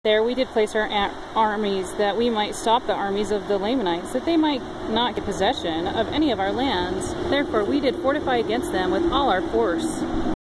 There we did place our armies that we might stop the armies of the Lamanites, that they might not get possession of any of our lands. Therefore we did fortify against them with all our force.